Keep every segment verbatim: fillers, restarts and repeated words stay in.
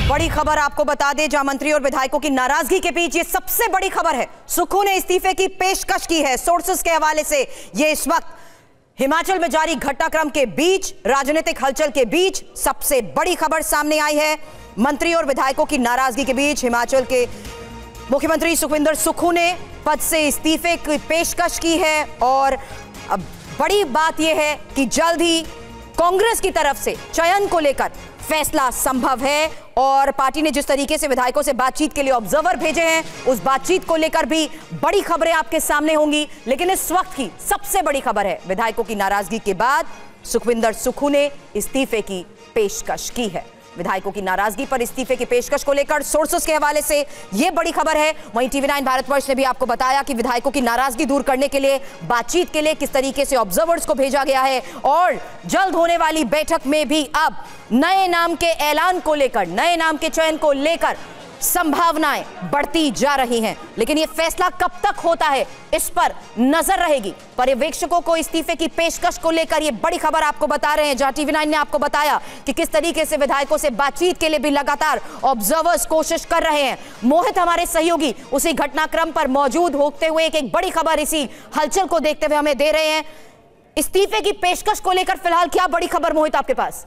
बड़ी खबर आपको बता दें, जहां मंत्री और विधायकों की नाराजगी के बीच ये सबसे बड़ी खबर है। सुक्खू ने इस्तीफे की पेशकश की है। सोर्सेस के हवाले से ये इस वक्त हिमाचल में जारी घटनाक्रम के बीच, राजनीतिक हलचल के बीच सबसे बड़ी खबर सामने आई है। मंत्री और विधायकों की नाराजगी के बीच हिमाचल के मुख्यमंत्री सुखविंदर सुक्खू ने पद से इस्तीफे की पेशकश की है। और अब बड़ी बात यह है कि जल्द ही कांग्रेस की तरफ से चयन को लेकर फैसला संभव है। और पार्टी ने जिस तरीके से विधायकों से बातचीत के लिए ऑब्जर्वर भेजे हैं, उस बातचीत को लेकर भी बड़ी खबरें आपके सामने होंगी। लेकिन इस वक्त की सबसे बड़ी खबर है, विधायकों की नाराजगी के बाद सुखविंदर सुक्खू ने इस्तीफे की पेशकश की है। विधायकों की नाराजगी पर इस्तीफे की पेशकश को लेकर सोर्सेस के हवाले से यह बड़ी खबर है। वहीं टीवी नाइन भारतवर्ष ने भी आपको बताया कि विधायकों की नाराजगी दूर करने के लिए, बातचीत के लिए किस तरीके से ऑब्जर्वर्स को भेजा गया है। और जल्द होने वाली बैठक में भी अब नए नाम के ऐलान को लेकर, नए नाम के चयन को लेकर संभावनाएं बढ़ती जा रही हैं। लेकिन यह फैसला कब तक होता है, इस पर नजर रहेगी। पर्यवेक्षकों को इस्तीफे की पेशकश को लेकर यह बड़ी खबर आपको बता रहे हैं, जहां टीवी नाइन ने आपको बताया कि किस तरीके से विधायकों से बातचीत के लिए भी लगातार ऑब्जर्वर्स कोशिश कर रहे हैं। मोहित हमारे सहयोगी उसी घटनाक्रम पर मौजूद होते हुए एक, एक बड़ी खबर इसी हलचल को देखते हुए हमें दे रहे हैं। इस्तीफे की पेशकश को लेकर फिलहाल क्या बड़ी खबर मोहित आपके पास?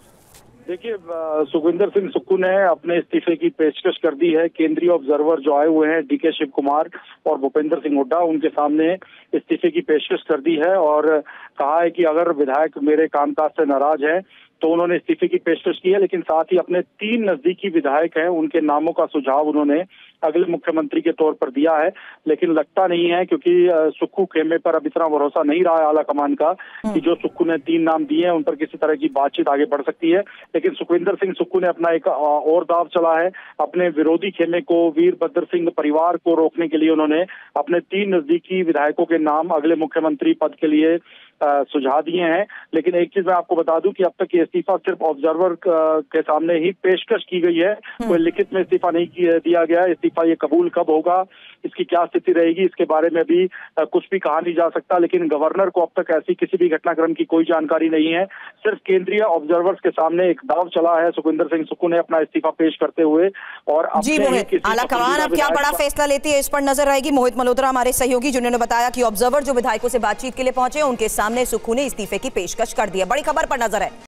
देखिए, सुखविंदर सिंह सुक्खू ने अपने इस्तीफे की पेशकश कर दी है। केंद्रीय ऑब्जर्वर जो आए हुए हैं डीके शिव कुमार और भूपेंद्र सिंह हुड्डा, उनके सामने इस्तीफे की पेशकश कर दी है और कहा है कि अगर विधायक मेरे कामकाज से नाराज है तो उन्होंने इस्तीफे की पेशकश की है। लेकिन साथ ही अपने तीन नजदीकी विधायक हैं, उनके नामों का सुझाव उन्होंने अगले मुख्यमंत्री के तौर पर दिया है। लेकिन लगता नहीं है, क्योंकि सुक्खू खेमे पर अब इतना भरोसा नहीं रहा है आला कमान का कि जो सुक्खू ने तीन नाम दिए हैं उन पर किसी तरह की बातचीत आगे बढ़ सकती है। लेकिन सुखविंदर सिंह सुक्खू ने अपना एक और दाव चला है। अपने विरोधी खेमे को, वीरभद्र सिंह परिवार को रोकने के लिए उन्होंने अपने तीन नजदीकी विधायकों के नाम अगले मुख्यमंत्री पद के लिए सुझा दिए हैं। लेकिन एक चीज मैं आपको बता दूं कि अब तक ये इस्तीफा सिर्फ ऑब्जर्वर के सामने ही पेशकश की गई है, कोई लिखित में इस्तीफा नहीं दिया गया है। इस्तीफा ये कबूल कब होगा, इसकी क्या स्थिति रहेगी, इसके बारे में भी कुछ भी कहा नहीं जा सकता। लेकिन गवर्नर को अब तक ऐसी किसी भी घटनाक्रम की कोई जानकारी नहीं है। सिर्फ केंद्रीय ऑब्जर्वर्स के सामने एक दाव चला है सुखविंदर सिंह सुक्खू ने अपना इस्तीफा पेश करते हुए। और जी मोहित, आला कमान अब क्या बड़ा फैसला लेती है, इस पर नजर रहेगी। मोहित मल्होत्रा हमारे सहयोगी, जिन्होंने बताया कि ऑब्जर्वर जो विधायकों से बातचीत के लिए पहुंचे, उनके सामने सुक्खू ने इस्तीफे की पेशकश कर दी है। बड़ी खबर पर नजर है।